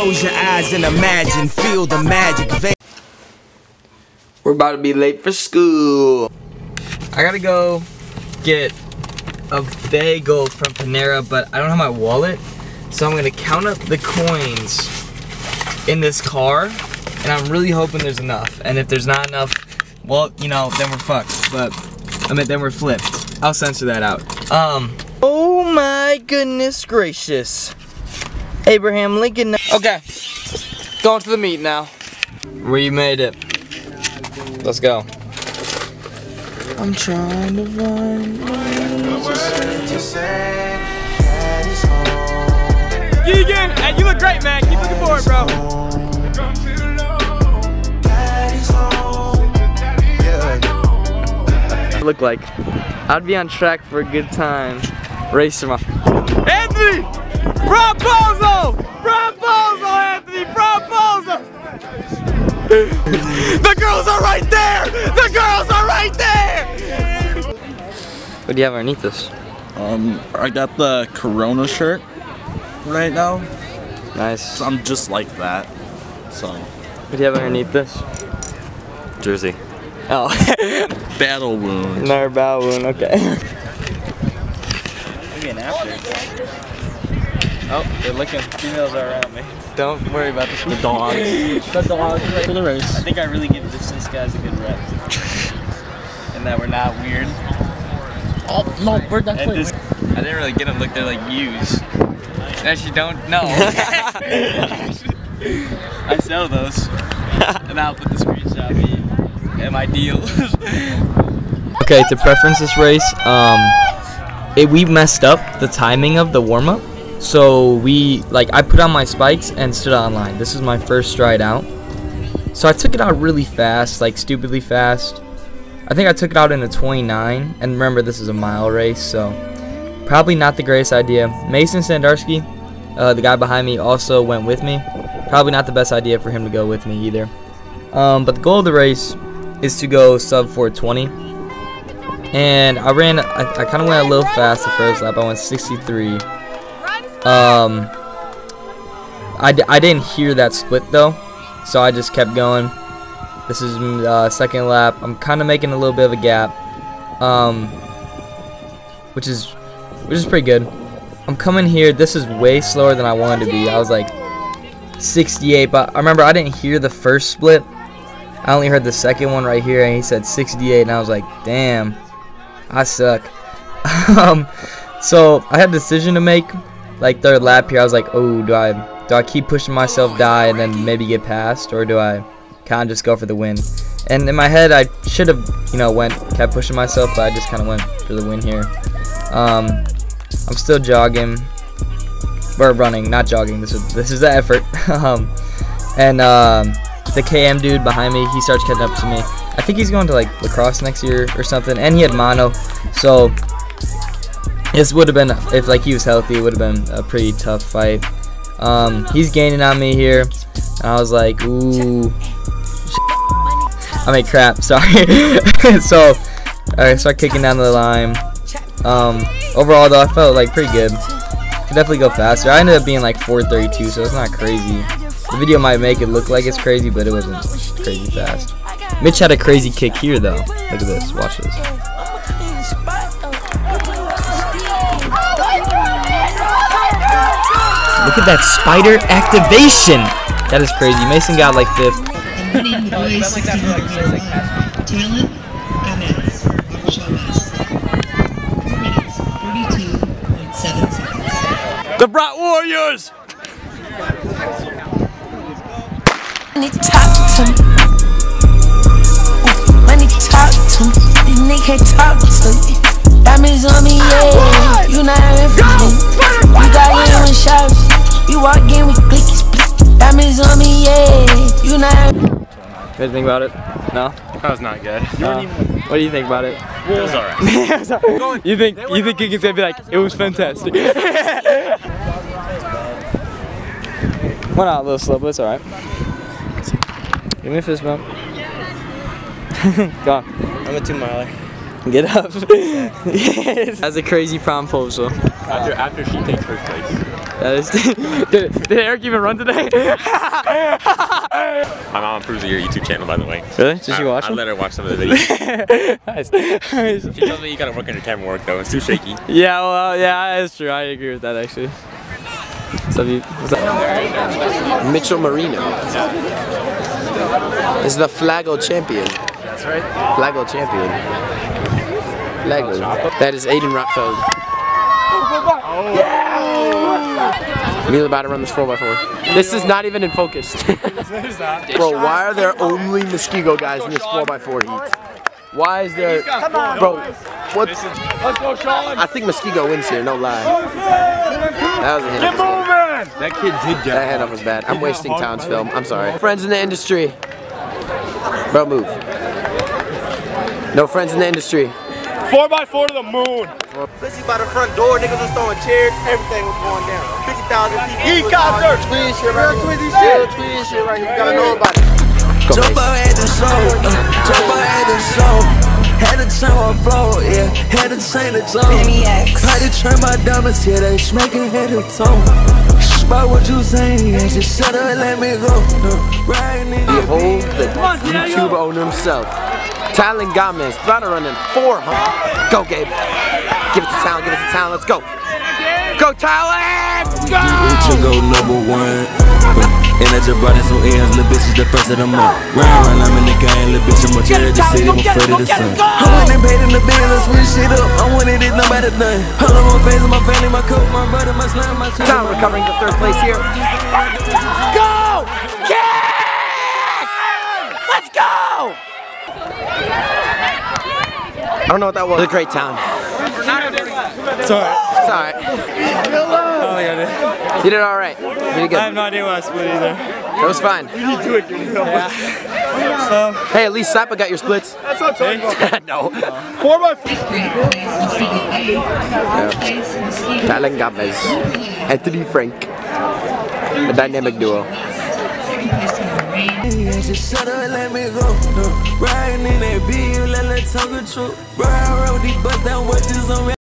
Close your eyes and imagine, feel the magic. We're about to be late for school. I gotta go get a bagel from Panera, but I don't have my wallet. So I'm gonna count up the coins in this car, and I'm really hoping there's enough. And if there's not enough, well, you know, then we're fucked. But, I mean, then we're flipped. I'll censor that out. Oh my goodness gracious. Abraham Lincoln. Okay, going to the meet now. We made it. Let's go. I'm trying to find Keegan, hey, you look great, man. Keep looking forward, bro. Look like I'd be on track for a good time. Racing my Anthony! Proposal! Proposal, Anthony! Proposal! The girls are right there! The girls are right there! What do you have underneath this? I got the Corona shirt right now. Nice. So I'm just like that. So. What do you have underneath this? Jersey. Oh. Battle wound. Another battle wound, okay. Maybe an after. Oh, they're looking. Females are around me. Don't worry about this. The dogs. The dogs right for the race. I think I really give this guys a good rep. And that we're not weird. Oh, no, we're definitely weird. I didn't really get them look, they're like U's. Actually, don't know. I sell those. And I'll put the screenshot in my deals. Okay, to preference this race, we messed up the timing of the warm-up. So I put on my spikes and stood on line. This is my first stride out. So I took it out really fast, like stupidly fast. I think I took it out in a 29. And remember, this is a mile race, so probably not the greatest idea. Mason Sandarski, the guy behind me, also went with me. Probably not the best idea for him to go with me either. But the goal of the race is to go sub 420. And I kind of went a little fast the first lap. I went 63. I didn't hear that split though, so I just kept going. This is second lap. I'm kind of making a little bit of a gap, which is pretty good. I'm coming here. This is way slower than I wanted to be. I was like 68, but I remember I didn't hear the first split. I only heard the second one right here, and he said 68, and I was like, damn, I suck. So I had a decision to make. Like third lap here, I was like, oh, do I keep pushing myself, die, and then maybe get past, or do I kind of just go for the win? And in my head, I should have, kept pushing myself, but I just kind of went for the win here. I'm still jogging, or running, not jogging. This is the effort. And the KM dude behind me, he starts catching up to me. I think he's going to like lacrosse next year or something, and he had mono, so. This would have been, if like he was healthy, it would have been a pretty tough fight. He's gaining on me here, and I was like, ooh, I mean crap, sorry. So I start kicking down the line. Overall though, I felt like pretty good. Could definitely go faster. I ended up being like 4:32, so it's not crazy. The video might make it look like it's crazy, but it wasn't crazy fast. Mitch had a crazy kick here though. Look at this, watch this. Look at that spider activation. That is crazy. Mason got like 5th. Winning the boys 1600 Talon Gomez, Chavez. 4 minutes, 42.7 seconds. The Brat Warriors! Money talk to me. Money talk to me. These niggas can't talk to me. Diamonds on me, yeah. You not having fun. You got in with shots. You walk in with clickies. Diamonds on me, yeah. You not having. What do you think about it? No? That was not good. What do you think about it? It was alright. You think Keegan's gonna be like, it was fantastic? Went out a little slow, but it's alright. Give me a fist bump. Go on. I'm a 2-miler. Get up. Yes. That's a crazy prom proposal. After she takes first place. Did Eric even run today? My mom approves of your YouTube channel, by the way. Really? Did she watch I them? let her watch some of the videos. Nice. She tells me you gotta work on your camera work though. It's too shaky. Yeah, well, yeah, that's true. I agree with that actually. What's up, Mitchell Marino is the Flago champion. That's right. Flago champion. Flago. That is Aiden Rotfeld. We're about to run this 4x4. This is not even in focus. Bro, why are there only Muskego guys in this 4x4 heat? Why is there... Bro, what? Let's go, Sean. I think Muskego wins here, no lie. That was a hit. Get moving! That kid did That handoff was bad. I'm wasting Town's film. I'm sorry. Friends in the industry. Bro, move. No friends in the industry. 4x4 to the moon. Especially by the front door, niggas was throwing chairs, everything was going down. 50,000 people. Yeat concert! Twin shit right here. Twin shit right here. You gotta know about it. Jump out at the show, jump out at the show. Had to turn my flow, yeah, had to change the tone. Had to turn my diamonds, yeah, they smacking head to toe. About what you saying, yeah, just shut up and let me go. Behold the YouTube owner himself. Talon Gomez, about to run in 400. Go, Gabe. Give it to Talon, give it to Talon, let's go. Go, Talon! Go! We go #1. And I just brought in some ends, little bitches the first of the month. Round, I'm in the game, little bitch, I'm a cherry, the city, I'm afraid of the sun. I went and paid in the bills, I switch shit up. I wanted it, nobody done. All of my face, my family, my coat, my brother, my slime, my son. Talon recovering the third place here. Go! Kick! Let's go! I don't know what that was. It was a great town. It's alright. It's alright. Oh, yeah, You did alright. You did good. I have no idea what I split either. That was fine. You do it, yeah. Hey, at least Sapa got your splits. That's what I'm talking about. No. 4x4. Talon Gomez. Anthony Frank. A dynamic duo. Just shut up and let me go. Riding in that beat, let talk the truth. Bro, I wrote these bust down, what this on me.